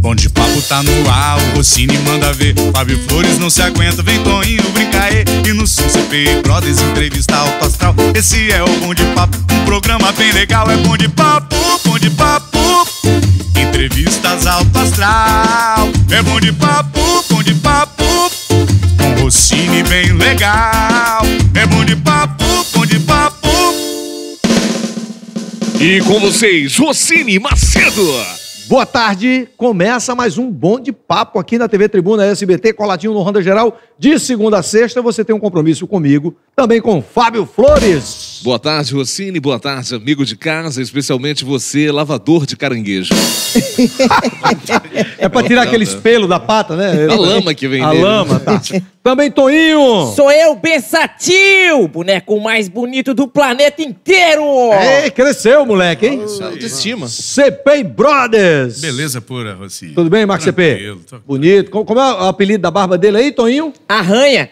Bom de Papo tá no ar, o Rossini manda ver. Fábio Flores não se aguenta, vem Toninho brincar aí. E no Sul CPI Brothers entrevista alto astral. Esse é o Bom de Papo, um programa bem legal. É Bom de Papo, Bom de Papo, entrevistas alto astral. É Bom de Papo, Bom de Papo, com Rossini bem legal. É Bom de Papo, Bom de Papo. E com vocês, Rossini Macedo. Boa tarde, começa mais um Bom de Papo aqui na TV Tribuna SBT, coladinho no Ronda Geral. De segunda a sexta você tem um compromisso comigo, também com Fábio Flores. Boa tarde, Rossini, boa tarde, amigo de casa, especialmente você, lavador de caranguejo. É pra tirar aquele espelho da pata, né? A lama que vem a dele. A lama, tá. Também Toninho. Sou eu, Bensatil, boneco mais bonito do planeta inteiro. Ei, cresceu, moleque, hein? Autoestima. CPI Brothers. Beleza pura, Rossini. Tudo bem, Marcos CP? Tô... Bonito. Como é o apelido da barba dele aí, Toninho? Arranha.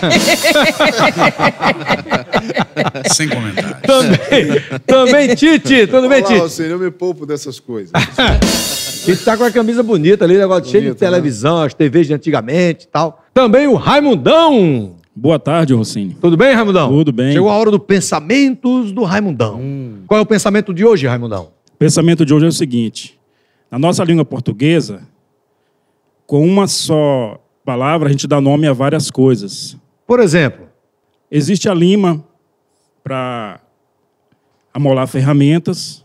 Sem comentários. Também Tite. Tudo bem, Tite? Rossini, eu me poupo dessas coisas. Ele tá com a camisa bonita ali, negócio cheio de televisão, as TVs de antigamente e tal. Também o Raimundão. Boa tarde, Rossini. Tudo bem, Raimundão? Tudo bem. Chegou a hora do Pensamentos do Raimundão. Qual é o pensamento de hoje, Raimundão? O pensamento de hoje é o seguinte. Na nossa língua portuguesa, com uma só palavra, a gente dá nome a várias coisas. Por exemplo? Existe a lima para amolar ferramentas.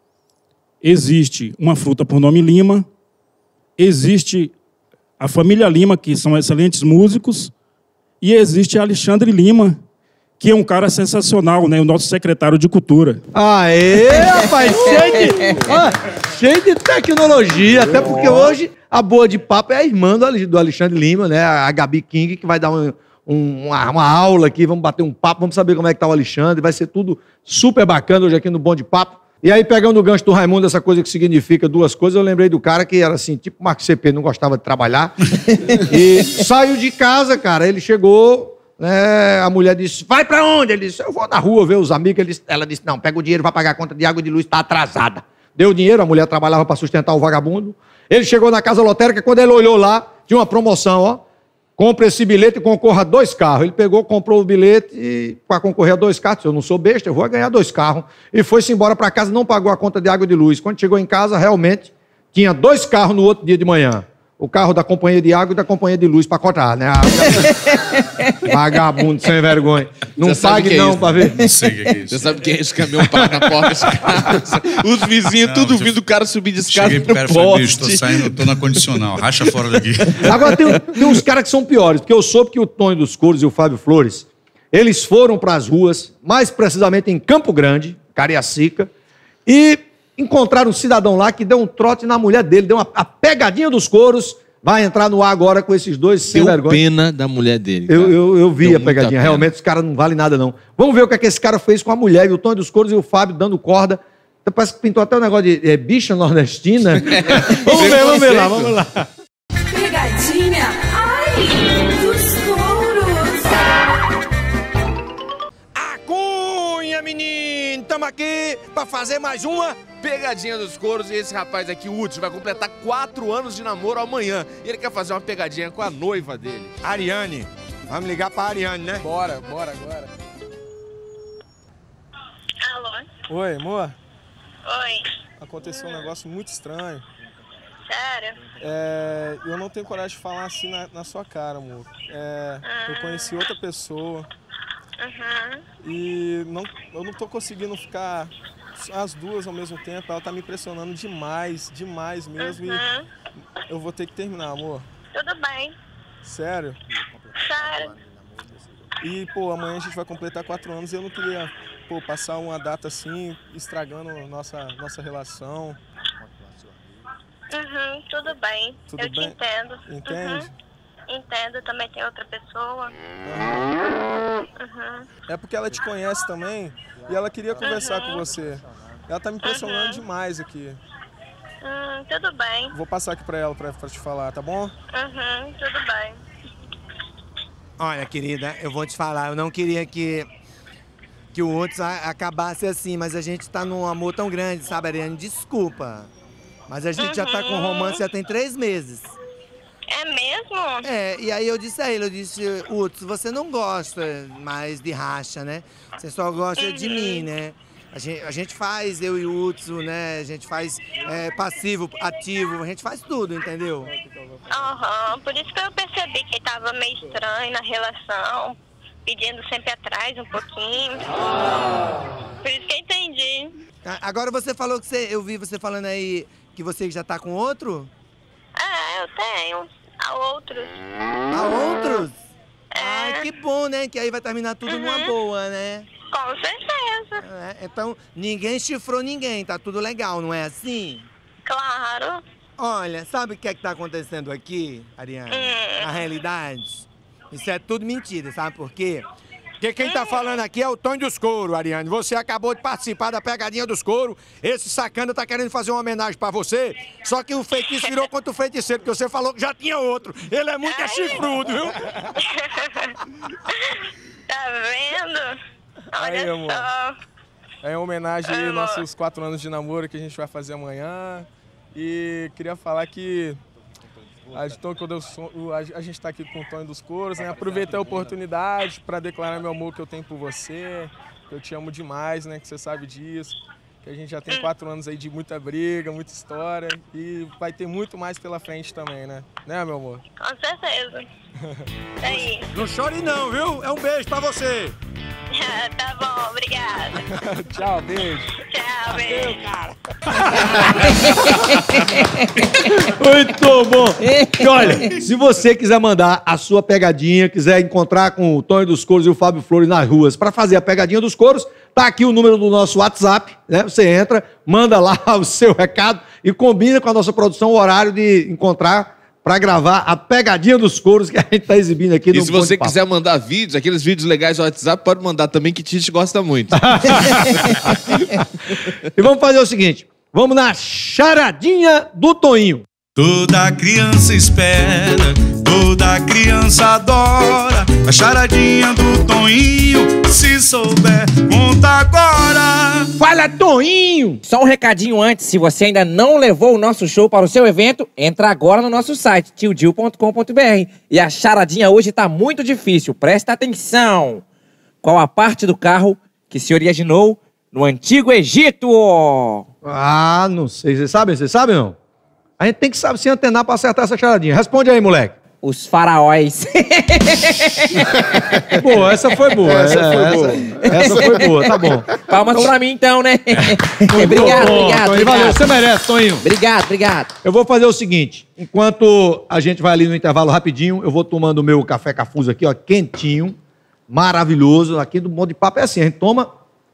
Existe uma fruta por nome Lima. Existe a família Lima, que são excelentes músicos. E existe Alexandre Lima, que é um cara sensacional, né? O nosso secretário de Cultura. Aê, rapaz! Cheio de tecnologia. Até porque hoje a Boa de Papo é a irmã do Alexandre Lima, né? A Gabi King, que vai dar uma aula aqui. Vamos bater um papo, vamos saber como é que tá o Alexandre. Vai ser tudo super bacana hoje aqui no Bom de Papo. E aí, pegando o gancho do Raimundo, essa coisa que significa duas coisas, eu lembrei do cara que era assim, tipo Marcos CP, não gostava de trabalhar. E saiu de casa, cara. Ele chegou, né? A mulher disse, vai pra onde? Ele disse, eu vou na rua ver os amigos. Ela disse, não, pega o dinheiro, vai pagar a conta de água e de luz, tá atrasada. Deu o dinheiro, a mulher trabalhava para sustentar o vagabundo. Ele chegou na casa lotérica, quando ele olhou lá, tinha uma promoção, ó. Compre esse bilhete e concorra a 2 carros. Ele pegou, comprou o bilhete e para concorrer a 2 carros, eu não sou besta, eu vou ganhar 2 carros. E foi-se embora para casa, não pagou a conta de água e de luz. Quando chegou em casa, realmente, tinha 2 carros no outro dia de manhã. O carro da companhia de água e da companhia de luz para contar, né? Vagabundo, sem vergonha. Não pague não para ver. Não sei o que é isso. Você sabe que é esse caminhão para na porta de casa. Os vizinhos, tudo vindo o cara subir de escada Cheguei no pro cara e falei, bicho, poste. tô saindo, tô na condicional, racha fora daqui. Agora tem uns caras que são piores, porque eu soube que o Tony dos Couros e o Fábio Flores, eles foram para as ruas, mais precisamente em Campo Grande, Cariacica, e encontraram um cidadão lá que deu um trote na mulher dele, deu a pegadinha dos couros, vai entrar no ar agora com esses dois sem Deu vergonha. pena da mulher dele. Cara. Eu vi Deu a pegadinha, muita realmente os caras não valem nada não. Vamos ver o que é que esse cara fez com a mulher, e o Tony dos Couros e o Fábio dando corda. Parece que pintou até um negócio de bicha nordestina. Vamos ver lá, vamos lá. Pegadinha, ai, dos couros. Cunha, menino! Tamo aqui pra fazer mais uma pegadinha dos couros. E esse rapaz aqui, o Hudson, vai completar 4 anos de namoro amanhã. E ele quer fazer uma pegadinha com a noiva dele. Ariane. Vamos ligar pra Ariane, né? Bora agora. Alô? Oi, amor. Oi. Aconteceu um negócio muito estranho. Sério? Eu não tenho coragem de falar assim na sua cara, amor. Eu conheci outra pessoa. E eu não tô conseguindo ficar as duas ao mesmo tempo. Ela tá me impressionando demais mesmo. E eu vou ter que terminar, amor. Tudo bem. Sério? Sério. E, pô, amanhã a gente vai completar 4 anos e eu não queria, pô, passar uma data assim, estragando nossa relação. Tudo bem. Tudo eu bem? te entendo. Entende? Entendo, também tem outra pessoa. É porque ela te conhece também e ela queria conversar com você. Ela tá me impressionando demais aqui. Tudo bem. Vou passar aqui pra ela pra te falar, tá bom? Tudo bem. Olha, querida, eu vou te falar, eu não queria que o Hudson acabasse assim, mas a gente tá num amor tão grande, sabe, Ariane? Desculpa. Mas a gente já tá com romance já tem 3 meses. É mesmo? É, e aí eu disse a ele, Uts, você não gosta mais de racha, né? Você só gosta de mim, né? A gente faz, eu e o Utsu, né? A gente faz passivo, ativo, a gente faz tudo, entendeu? Aham, por isso que eu percebi que ele tava meio estranho na relação, pedindo sempre atrás um pouquinho. Por isso que eu entendi. Agora você falou que eu vi você falando aí que você já tá com outro? É, eu tenho. Há outros. Há outros? Ah, que bom, né? Que aí vai terminar tudo numa boa, né? Com certeza. Então, ninguém chifrou ninguém, tá tudo legal, não é assim? Claro. Olha, sabe o que é que tá acontecendo aqui, Ariane? Na realidade, isso é tudo mentira, sabe por quê? Porque quem tá falando aqui é o Tonho dos Couros, Ariane. Você acabou de participar da pegadinha dos couros. Esse sacana tá querendo fazer uma homenagem pra você. Só que o feitiço virou contra o feiticeiro, porque você falou que já tinha outro. Ele é muito chifrudo, viu? Tá vendo? Aí, Olha amor. só. É em homenagem aos nossos 4 anos de namoro que a gente vai fazer amanhã. E queria falar que a gente está aqui com o Tonho dos Couros, né? Aproveitei a oportunidade para declarar meu amor que eu tenho por você, que eu te amo demais, né? Que você sabe disso. Que a gente já tem 4 anos aí de muita briga, muita história e vai ter muito mais pela frente também, né? Né, meu amor? Com certeza. Aí. Não chore não, viu? É um beijo pra você. Tá bom, obrigada. Tchau, beijo. Tchau, beijo. Cara. Muito bom. E olha, se você quiser mandar a sua pegadinha, quiser encontrar com o Tonho dos Couros e o Fábio Flores nas ruas para fazer a pegadinha dos couros, tá aqui o número do nosso WhatsApp, né? Você entra, manda lá o seu recado e combina com a nossa produção o horário de encontrar para gravar a pegadinha dos couros que a gente tá exibindo aqui no E se você quiser mandar vídeos, aqueles vídeos legais no WhatsApp, pode mandar também, que Tite gosta muito. E vamos fazer o seguinte, vamos na charadinha do Toinho. Toda criança espera, toda criança adora a charadinha do Toinho. Se souber, conta agora. Fala, Toinho! Só um recadinho antes, se você ainda não levou o nosso show para o seu evento, entra agora no nosso site, tiodil.com.br. E a charadinha hoje tá muito difícil, presta atenção. Qual a parte do carro que se originou no Antigo Egito? Ah, não sei, vocês sabem não? A gente tem que saber se antenar pra acertar essa charadinha. Responde aí, moleque. Os faraós. Boa, essa foi boa. Essa foi boa, tá bom. Palmas pra mim então, né? Obrigado. Valeu, você merece, Toinho. Obrigado. Eu vou fazer o seguinte, enquanto a gente vai ali no intervalo rapidinho, eu vou tomando o meu café Cafuso aqui, ó, quentinho, maravilhoso. Aqui do Mundo de Papo é assim, a gente toma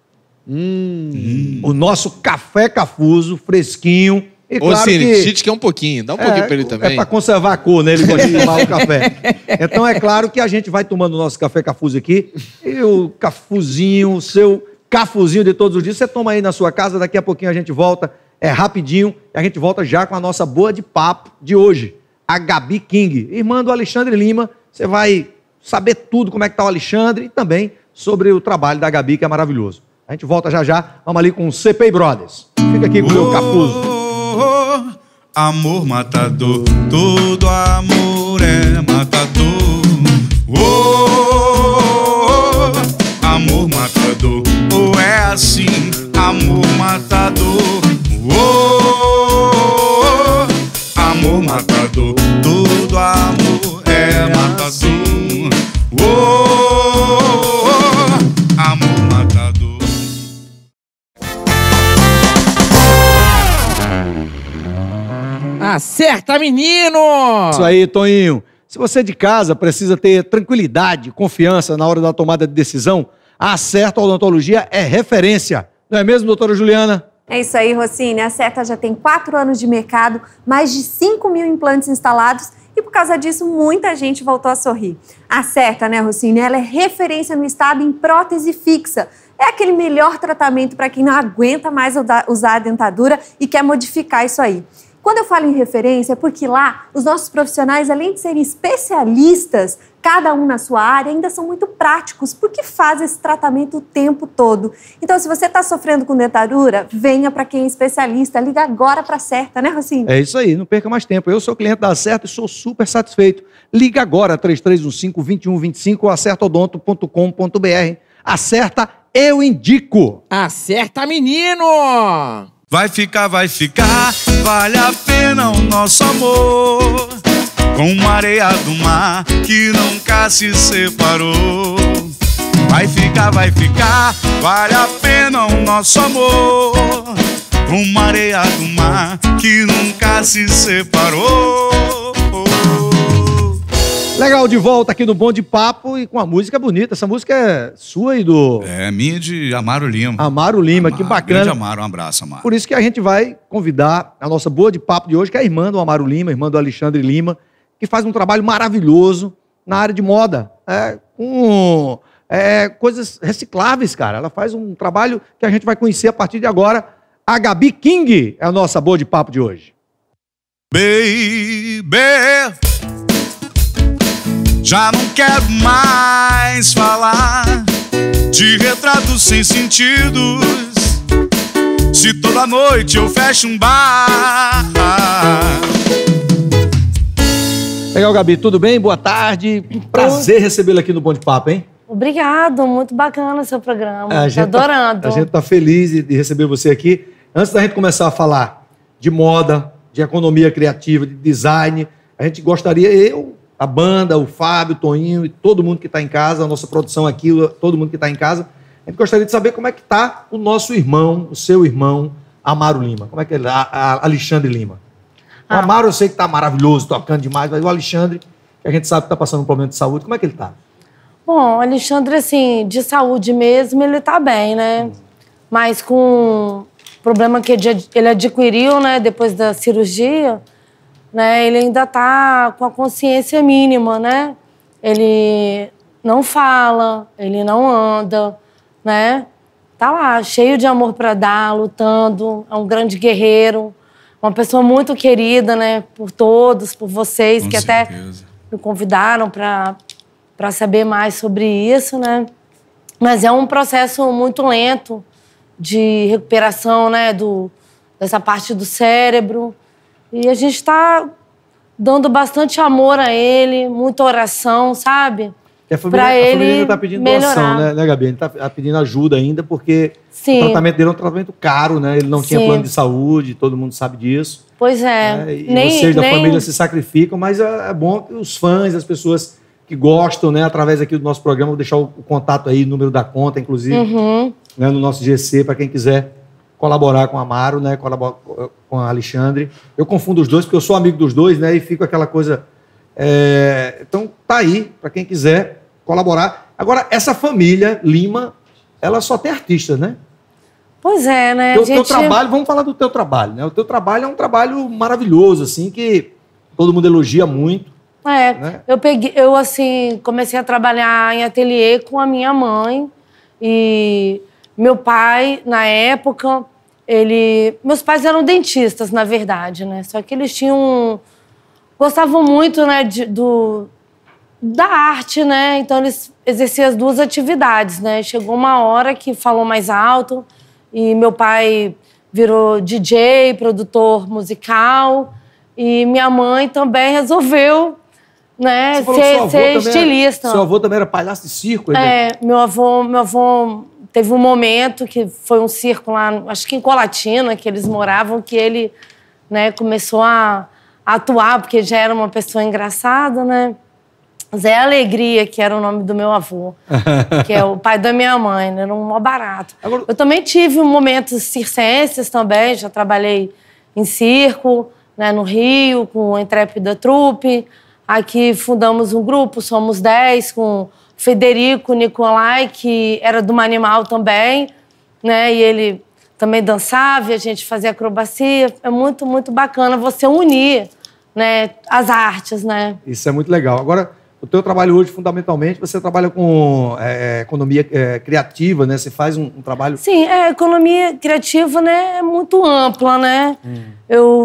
o nosso café Cafuso, fresquinho. E Ô, claro Cine, que Tite quer um pouquinho, dá um pouquinho pra ele também. É pra conservar a cor, né? Ele gosta de tomar o café. Então é claro que a gente vai tomando o nosso café Cafuso aqui. E o cafuzinho, o seu cafuzinho de todos os dias, você toma aí na sua casa, daqui a pouquinho a gente volta, é rapidinho, e a gente volta já com a nossa boa de papo de hoje, a Gabi King, irmã do Alexandre Lima. Você vai saber tudo como é que tá o Alexandre e também sobre o trabalho da Gabi, que é maravilhoso. A gente volta já, vamos ali com o CPI Brothers. Fica aqui com o meu cafuzo. Amor matador, todo amor é matador. Amor matador, ou é assim, amor matador. Amor matador, todo amor é matador. Amor matador. Acerta, menino! Isso aí, Toinho. Se você de casa precisa ter tranquilidade, confiança na hora da tomada de decisão, a Acerta Odontologia é referência. Não é mesmo, doutora Juliana? É isso aí, Rossini. A Acerta já tem 4 anos de mercado, mais de 5 mil implantes instalados e por causa disso muita gente voltou a sorrir. A Acerta, né, Rossini, ela é referência no estado em prótese fixa. É aquele melhor tratamento para quem não aguenta mais usar a dentadura e quer modificar isso aí. Quando eu falo em referência, é porque lá os nossos profissionais, além de serem especialistas, cada um na sua área, ainda são muito práticos, porque fazem esse tratamento o tempo todo. Então, se você está sofrendo com dentadura, venha para quem é especialista. Liga agora para a Acerta, né, Rocinho? É isso aí, não perca mais tempo. Eu sou cliente da Acerta e sou super satisfeito. Liga agora, 3315-2125 ou acertodonto.com.br. Acerta, eu indico. Acerta, menino! Vai ficar, vale a pena o nosso amor. Com a areia do mar que nunca se separou. Vai ficar, vale a pena o nosso amor. Com a areia do mar que nunca se separou. Legal, de volta aqui no Bom de Papo e com a música bonita. Essa música é sua e do... É minha de Amaro Lima. Amaro Lima, que bacana. Grande Amaro, um abraço, Amaro. Por isso que a gente vai convidar a nossa Boa de Papo de hoje, que é a irmã do Amaro Lima, irmã do Alexandre Lima, que faz um trabalho maravilhoso na área de moda, com coisas recicláveis, cara. Ela faz um trabalho que a gente vai conhecer a partir de agora. A Gabi King é a nossa Boa de Papo de hoje. Baby, já não quero mais falar de retratos sem sentidos. Se toda noite eu fecho um bar. Legal, Gabi, tudo bem? Boa tarde. Prazer recebê-la aqui no Bom de Papo, hein? Obrigado, muito bacana o seu programa. Tô adorando. A gente tá feliz de receber você aqui. Antes da gente começar a falar de moda, de economia criativa, de design, a gente gostaria, a banda, o Fábio, o Toninho e todo mundo que está em casa, a nossa produção aqui, todo mundo que está em casa, a gente gostaria de saber como é que está o nosso irmão, o seu irmão, Amaro Lima. Como é que ele está? Alexandre Lima. O Amaro eu sei que está maravilhoso, tocando demais, mas o Alexandre, que a gente sabe que está passando um problema de saúde, como é que ele está? Bom, o Alexandre, assim, de saúde mesmo, ele está bem, né? Mas com o problema que ele adquiriu, né, depois da cirurgia, né, ele ainda está com a consciência mínima, né? Ele não fala, ele não anda, né? Tá lá, cheio de amor para dar, lutando, é um grande guerreiro, uma pessoa muito querida, né, por todos, por vocês, com que certeza. Até me convidaram para saber mais sobre isso, né? Mas é um processo muito lento de recuperação, né, dessa parte do cérebro. E a gente está dando bastante amor a ele, muita oração, sabe? A família ainda está pedindo doação, né, Gabi? A gente está pedindo ajuda ainda, porque o tratamento dele é um tratamento caro, né? Ele não tinha plano de saúde, todo mundo sabe disso. Pois é. E vocês da família se sacrificam, mas é bom que os fãs, as pessoas que gostam, né, através aqui do nosso programa, vou deixar o contato aí, o número da conta, inclusive, né, no nosso GC, para quem quiser colaborar com a Amaro, né, colaborar com a Alexandre. Eu confundo os dois, porque eu sou amigo dos dois, né, e fico aquela coisa... Então, tá aí, para quem quiser colaborar. Agora, essa família Lima, ela só tem artistas, né? Pois é, né? O teu trabalho, vamos falar do teu trabalho, né? O teu trabalho é um trabalho maravilhoso, assim, que todo mundo elogia muito. Né? Eu assim, comecei a trabalhar em ateliê com a minha mãe e meu pai, na época, meus pais eram dentistas, na verdade, né? Só que eles gostavam muito, né, da arte, né? Então eles exerciam as duas atividades, né? Chegou uma hora que falou mais alto e meu pai virou DJ, produtor musical e minha mãe também resolveu, né, ser estilista. Seu avô também era palhaço de circo? Meu avô teve um momento que foi um circo lá, acho que em Colatina, que eles moravam, que ele, né, começou a atuar, porque já era uma pessoa engraçada, né? Zé Alegria, que era o nome do meu avô, que é o pai da minha mãe, né? Era um mó barato. Agora... Eu também tive momentos circenses também, já trabalhei em circo, né, no Rio, com a Intrépida Trupe. Aqui fundamos um grupo, somos 10, com Federico Nicolai, que era do Manimal também, né? E ele também dançava e a gente fazia acrobacia. É muito, muito bacana você unir, né, as artes, né? Isso é muito legal. Agora, o teu trabalho hoje, fundamentalmente, você trabalha com economia criativa, né? Você faz um trabalho... Sim, a economia criativa, né, é muito ampla, né? Eu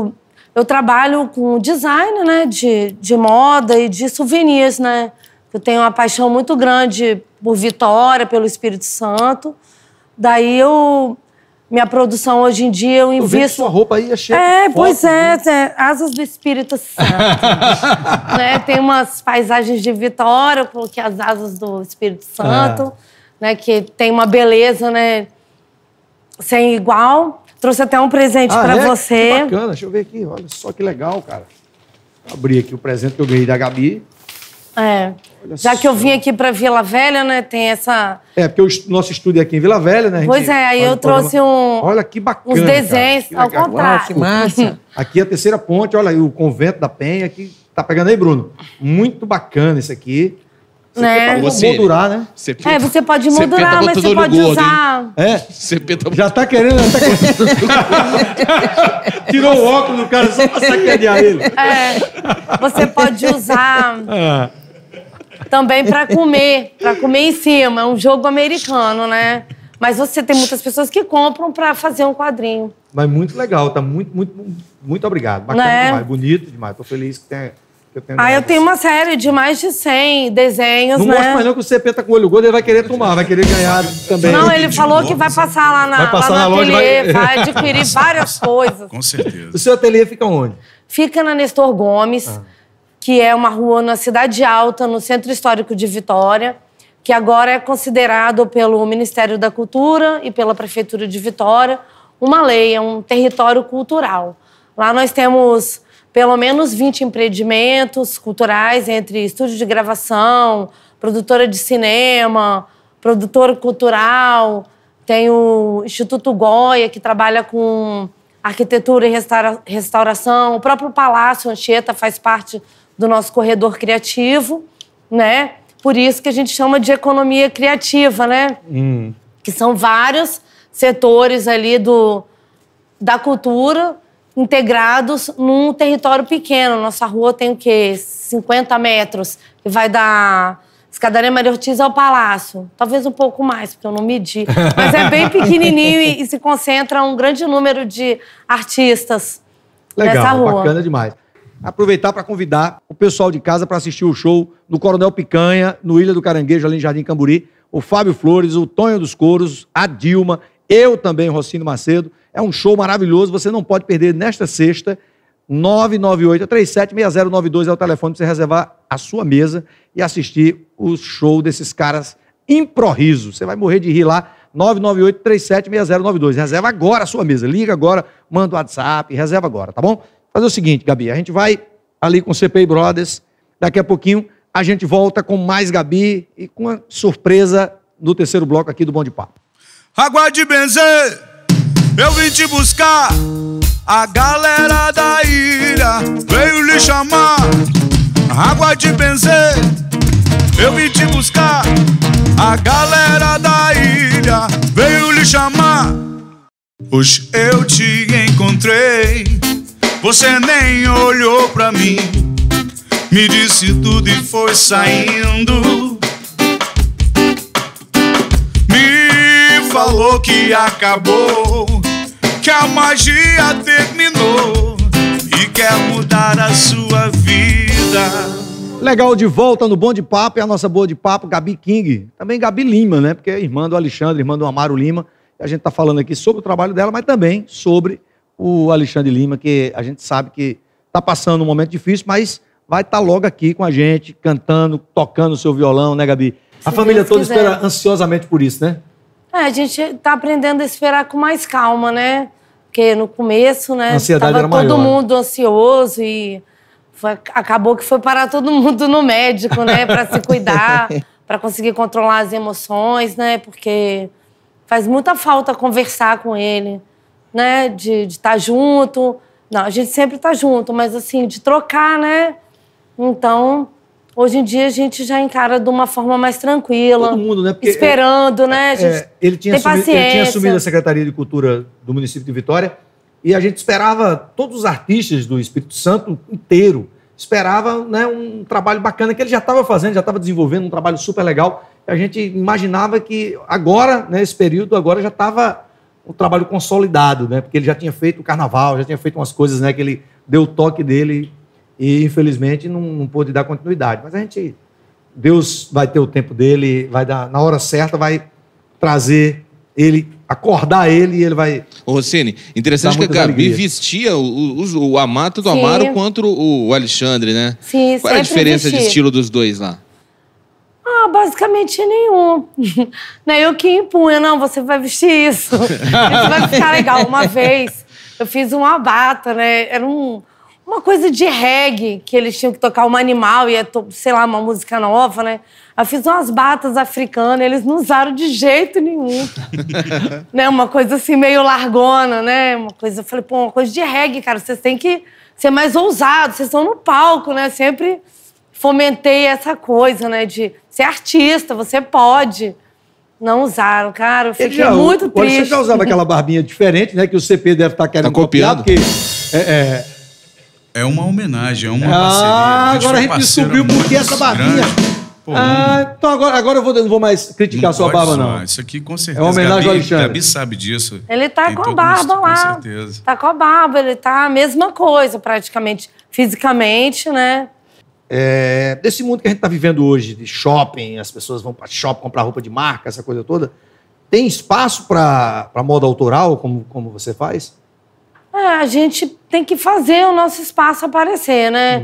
eu trabalho com design, né, de moda e de souvenirs, né? Eu tenho uma paixão muito grande por Vitória, pelo Espírito Santo. Daí minha produção hoje em dia eu invisto... Sua roupa aí é cheia de pois fotos, é, asas do Espírito Santo. Né? Tem umas paisagens de Vitória, eu coloquei as asas do Espírito Santo, né? Que tem uma beleza, né? Sem igual. Trouxe até um presente pra você. Que bacana, deixa eu ver aqui. Olha só que legal, cara. Vou abrir aqui o presente que eu ganhei da Gabi. Já que eu vim aqui pra Vila Velha, né? Tem essa... porque o nosso estúdio é aqui em Vila Velha, né? Pois é, aí eu trouxe Olha que bacana, uns desenhos, ao contrário. Uau, que massa. Aqui é a terceira ponte, olha aí, o Convento da Penha, aqui. Tá pegando aí, Bruno? Muito bacana isso aqui. Você Né? pode moldurar, né? Você pode moldurar, mas você pode usar... Já tá querendo... Tirou o óculos do cara só pra sacanear ele. Você pode usar também pra comer em cima. É um jogo americano, né? Mas você tem muitas pessoas que compram pra fazer um quadrinho. Mas muito legal, tá muito obrigado. Bacana demais, bonito demais. Tô feliz que eu tenho... Eu tenho uma série de mais de 100 desenhos, não né? Não mostra mais não que o CP tá com o olho gordo, ele vai querer tomar, vai querer ganhar também. Não, ele falou que vai passar lá na loja, ateliê, vai adquirir várias coisas. Com certeza. O seu ateliê fica onde? Fica na Nestor Gomes, que é uma rua na Cidade Alta, no Centro Histórico de Vitória, que agora é considerado pelo Ministério da Cultura e pela Prefeitura de Vitória uma lei, é um território cultural. Lá nós temos pelo menos 20 empreendimentos culturais, entre estúdio de gravação, produtora de cinema, produtora cultural, tem o Instituto Goya, que trabalha com arquitetura e restauração, o próprio Palácio Anchieta faz parte do nosso corredor criativo, né? Por isso que a gente chama de economia criativa, né? Que são vários setores ali da cultura integrados num território pequeno. Nossa rua tem o quê? 50 metros. E vai da Escadaria Maria Ortiz ao Palácio. Talvez um pouco mais, porque eu não medi. Mas é bem pequenininho e se concentra um grande número de artistas nessa rua. Bacana demais. Aproveitar para convidar o pessoal de casa para assistir o show do Coronel Picanha, no Ilha do Caranguejo, ali em Jardim Camburi. O Fábio Flores, o Tonho dos Couros, a Dilma, eu também, Rocinho Macedo. É um show maravilhoso, você não pode perder nesta sexta. 998-376092 é o telefone para você reservar a sua mesa e assistir o show desses caras improrriso. Você vai morrer de rir lá. 998-376092. Reserva agora a sua mesa. Liga agora, manda o WhatsApp, reserva agora, tá bom? Fazer o seguinte, Gabi, a gente vai ali com o CPI Brothers. Daqui a pouquinho a gente volta com mais Gabi e com uma surpresa no terceiro bloco aqui do Bom de Papo. Água de benzer, eu vim te buscar. A galera da ilha veio lhe chamar. Água de benzer, eu vim te buscar. A galera da ilha veio lhe chamar. Hoje eu te encontrei, você nem olhou pra mim, me disse tudo e foi saindo. Me falou que acabou, que a magia terminou e quer mudar a sua vida. Legal, de volta no Bom de Papo, é a nossa boa de papo, Gabi King. Também Gabi Lima, né? Porque é irmã do Alexandre, irmã do Amaro Lima. A gente tá falando aqui sobre o trabalho dela, mas também sobre o Alexandre Lima, que a gente sabe que tá passando um momento difícil, mas vai estar logo aqui com a gente, cantando, tocando o seu violão, né, Gabi? A família toda espera ansiosamente por isso, né? A gente tá aprendendo a esperar com mais calma, né? Porque no começo, né, a ansiedade tava era maior, todo mundo ansioso e acabou que foi parar todo mundo no médico, né, para se cuidar, para conseguir controlar as emoções, né? Porque faz muita falta conversar com ele, né? De estar junto. Não, a gente sempre tá junto, mas assim, de trocar, né? Então, hoje em dia a gente já encara de uma forma mais tranquila. Todo mundo, né? Porque esperando, né? A gente ele tinha tem paciência. Ele tinha assumido a Secretaria de Cultura do município de Vitória e a gente esperava, todos os artistas do Espírito Santo inteiro, esperava, né, um trabalho bacana que ele já estava fazendo, já estava desenvolvendo um trabalho super legal. A gente imaginava que agora, nesse período, agora já estava um trabalho consolidado, né? Porque ele já tinha feito o carnaval, já tinha feito umas coisas, né, que ele deu o toque dele e, infelizmente, não pôde dar continuidade. Mas Deus vai ter o tempo dele, vai dar, na hora certa, vai trazer ele, acordar ele e ele vai... Ô, Rossini, interessante que a Gabi alegrias. vestia o tanto do Sim. Amaro quanto o Alexandre, né? Sim, Qual era a sempre diferença de vesti. estilo dos dois lá? Basicamente nenhum. Né, eu que impunha, não, você vai vestir isso. Isso vai ficar legal. Uma vez, eu fiz uma bata, né? Era uma coisa de reggae, que eles tinham que tocar um animal, sei lá, uma música nova, né? Eu fiz umas batas africanas, eles não usaram de jeito nenhum. Né? Uma coisa assim, meio largona, né? Uma coisa, eu falei, pô, uma coisa de reggae, cara, vocês têm que ser mais ousados, vocês estão no palco, né? Sempre fomentei essa coisa, né? De ser artista, você pode. Não usaram, cara, eu fiquei muito triste. Você já usava aquela barbinha diferente, né? Que o CP deve estar querendo copiar, porque... É uma homenagem, é uma parceria. Agora a gente descobriu por que essa barbinha. Então agora eu não vou mais criticar a sua barba, não. Isso aqui com certeza. É uma homenagem ao Alexandre. Gabi sabe disso. Ele tá com a barba lá. Com certeza. Tá com a barba, ele tá a mesma coisa, praticamente, fisicamente, né? Desse mundo que a gente tá vivendo hoje, de shopping, as pessoas vão para shopping comprar roupa de marca, essa coisa toda, tem espaço para moda autoral, como você faz? A gente tem que fazer o nosso espaço aparecer, né?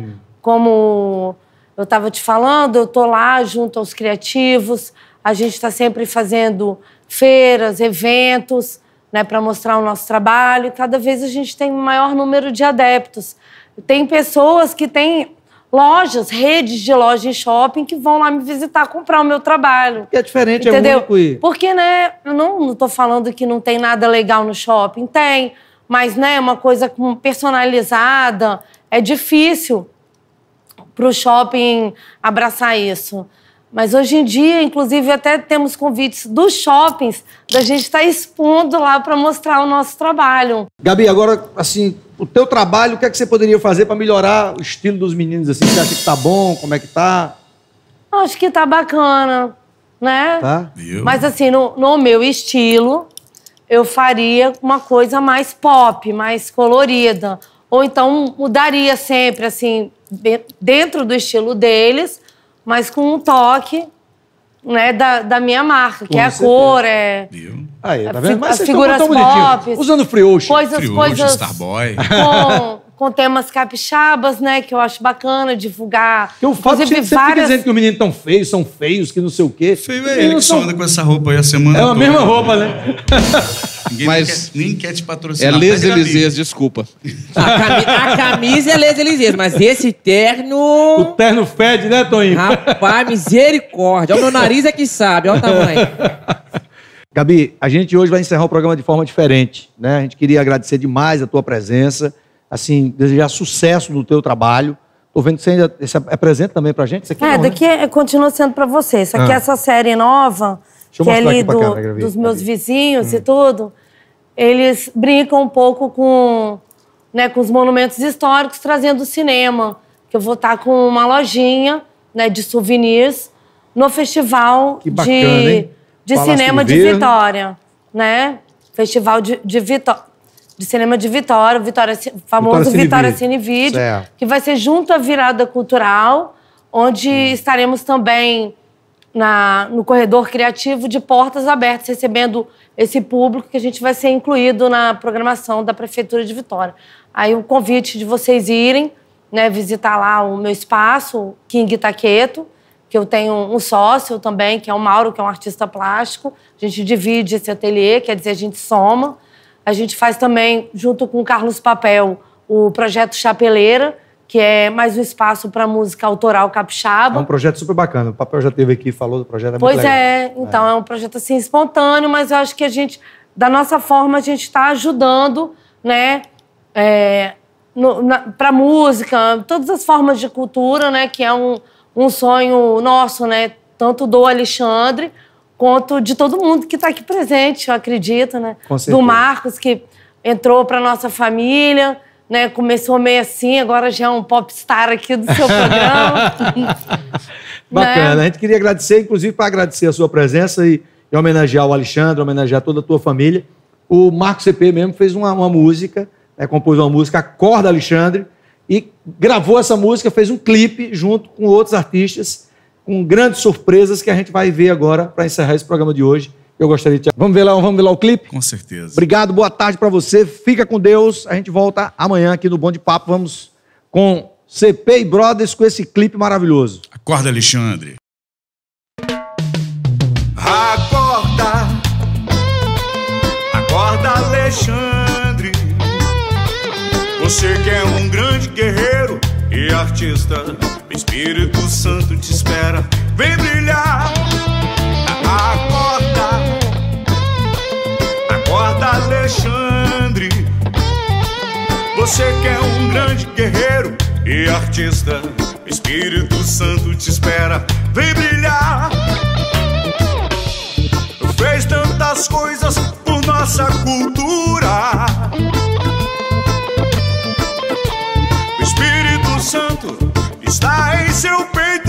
Como eu estava te falando, eu tô lá junto aos criativos, a gente está sempre fazendo feiras, eventos, né, para mostrar o nosso trabalho, e cada vez a gente tem um maior número de adeptos. Tem pessoas que têm lojas, redes de loja em shopping, que vão lá me visitar, comprar o meu trabalho. Que é diferente, entendeu? É único. Porque, né, eu não tô falando que não tem nada legal no shopping, tem, mas, né, uma coisa personalizada, é difícil para o shopping abraçar isso. Mas hoje em dia, inclusive, até temos convites dos shoppings da gente estar expondo lá para mostrar o nosso trabalho. Gabi, agora, assim, o teu trabalho, o que é que você poderia fazer para melhorar o estilo dos meninos? Assim, você acha que tá bom? Como é que tá? Acho que tá bacana, né? Tá. Mas, assim, no meu estilo, eu faria uma coisa mais pop, mais colorida. Ou então mudaria sempre, assim, dentro do estilo deles, mas com um toque, né, da minha marca, que é a cor, Aí, tá vendo? Mas as vocês figuras estão tão pop. usando Frioche. Coisas Starboy. com temas capixabas, né, que eu acho bacana divulgar. Porque o fato de você fica dizendo que os meninos estão feios, são feios, que não sei o quê. Feio é ele que só anda com essa roupa aí a semana toda. toda. É a mesma roupa, né? Ninguém nem quer te patrocinar. É Les Élysées, desculpa. A camisa é Les Élysées, mas esse terno... O terno fede, né, Toninho? Rapaz, misericórdia. Olha o meu nariz é que sabe, olha o tamanho. Gabi, a gente hoje vai encerrar o programa de forma diferente, né? A gente queria agradecer demais a tua presença, assim, desejar sucesso no teu trabalho. Tô vendo que você ainda se apresenta também pra gente. Isso aqui não, daqui continua sendo pra você. Isso aqui é essa série nova, que é ali dos meus vizinhos e tudo. Eles brincam um pouco com os monumentos históricos, trazendo o cinema. Que eu vou estar com uma lojinha, né, de souvenirs no festival de cinema de Vitória, né? Festival de cinema de Vitória, famoso Vitória Cine Vídeo, que vai ser junto à Virada Cultural, onde estaremos também no corredor criativo de portas abertas, recebendo esse público que a gente vai ser incluído na programação da Prefeitura de Vitória. Aí o convite de vocês irem, né, visitar lá o meu espaço, o King Taqueto, que eu tenho um sócio também, que é o Mauro, que é um artista plástico. A gente divide esse ateliê, quer dizer, a gente soma. A gente faz também, junto com o Carlos Papel, o projeto Chapeleira, que é mais um espaço para música autoral capixaba. É um projeto super bacana. O Papel já esteve aqui e falou do projeto. Pois é, então é um projeto assim espontâneo, mas eu acho que a gente, da nossa forma, a gente está ajudando, né, para música, todas as formas de cultura, né, que é um sonho nosso, né, tanto do Alexandre quanto de todo mundo que está aqui presente, eu acredito, né? Com certeza. Do Marcos, que entrou para nossa família, né? Começou meio assim, agora já é um popstar aqui do seu programa. Bacana. Né? A gente queria agradecer, inclusive para agradecer a sua presença e homenagear o Alexandre, homenagear toda a tua família. O Marcos CP mesmo fez uma música, né? Compôs uma música, Acorda Alexandre, e gravou essa música, fez um clipe junto com outros artistas, com grandes surpresas que a gente vai ver agora para encerrar esse programa de hoje. Eu gostaria de... Vamos ver lá o clipe? Com certeza. Obrigado, boa tarde para você. Fica com Deus. A gente volta amanhã aqui no Bom de Papo. Vamos com CP e Brothers com esse clipe maravilhoso. Acorda, Alexandre. Acorda, acorda, Alexandre. Você que é um grande guerreiro e artista, o Espírito Santo te espera. Vem brilhar. Acorda, acorda, Alexandre. Você que é um grande guerreiro e artista, o Espírito Santo te espera. Vem brilhar. Fez tantas coisas por nossa cultura. O Espírito Santo está em seu peito.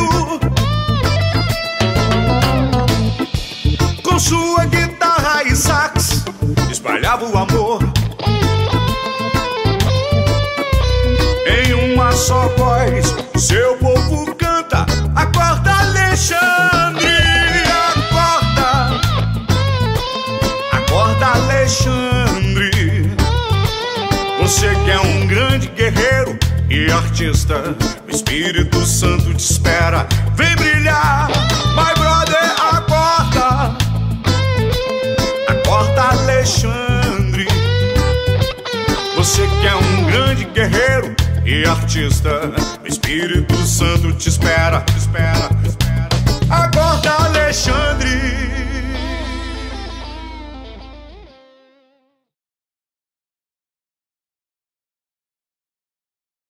Com sua guitarra e sax espalhava o amor. Em uma só voz seu povo canta. Acorda, Alexandre. Acorda, acorda, Alexandre. Você que é um grande guerreiro e artista, o Espírito Santo te espera. Vem brilhar, my brother, acorda. Acorda, Alexandre. Você que é um grande guerreiro e artista, o Espírito Santo te espera, te espera.